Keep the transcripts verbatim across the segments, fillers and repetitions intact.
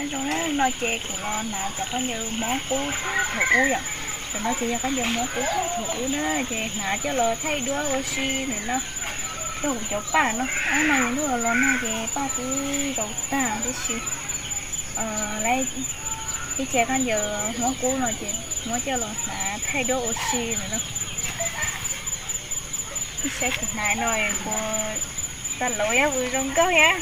trong đó nó chè của nó là cho có nhiều món cũ thủ vậy rồi nó chỉ cho có nhiều món cũ thủ nữa chè nã cho lo thay đũa oxy này nó đồ cho ba nó ăn này những đồ lo na chè ba cứ đầu ta cái gì ờ lấy cái chè có nhiều món cũ rồi chè món cho lo nã thay đũa oxy này nó cái xe của này rồi của ta lỗi á vui rong có nhá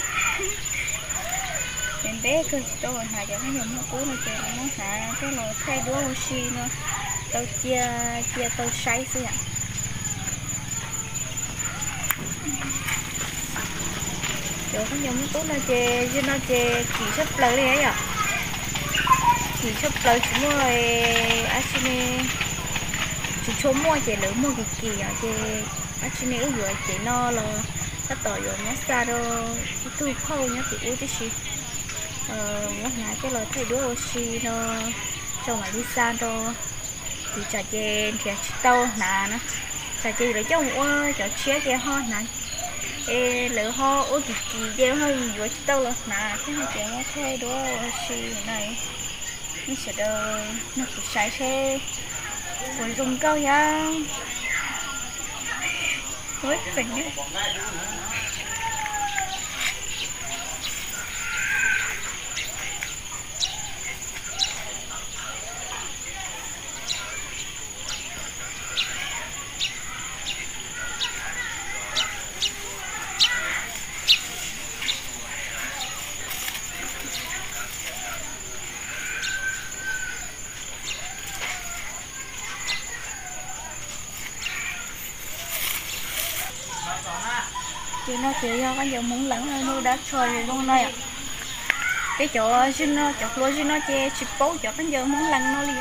em bé cứ tôi hạ cho cái nhóm nó cũ nó chơi nó hạ cái lò thay đũa oxy nó tao chia chia tao sấy xí ạ chỗ cái nhóm nó cũ nó chơi chứ nó chơi chỉ sắp lời đi ấy à chỉ sắp lời chúng rồi à xin chỉ số mua chơi lỡ mua kỳ kỳ à chơi à xin nếu vừa chơi no là cái tỏi rồi nhá xa đâu cái túi khâu nhá thì uống cái gì ờ ngắt ngã cái lời thay đũa oxy nó cho mà đi xa đâu thì trà chè thì tàu nè nó trà chè để cho mua cho chia chè ho nè ê lỡ ho uống kỳ kỳ chè hơn vừa tàu là nè cái này chè nó thay đũa oxy này nó sẽ đâu nó cũng sai xe rồi dùng câu ya với tình nhé chị nó chịu do cái giờ muốn lẫn nó đã chơi rồi luôn đây ạ cái chỗ xin nó chỗ lúa xin nó che chụp bố chỗ cái giờ muốn lăn nó liền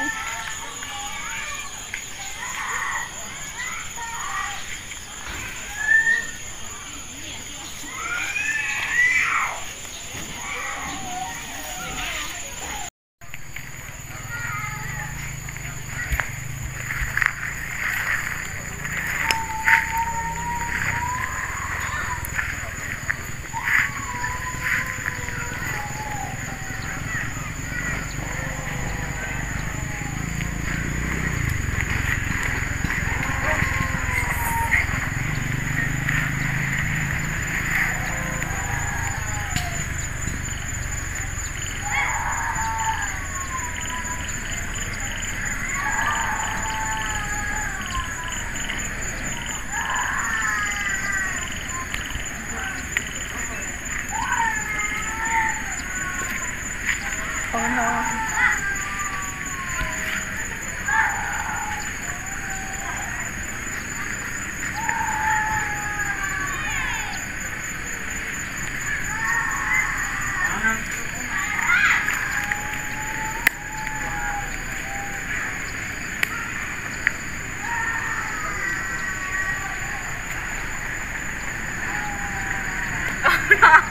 oh no oh no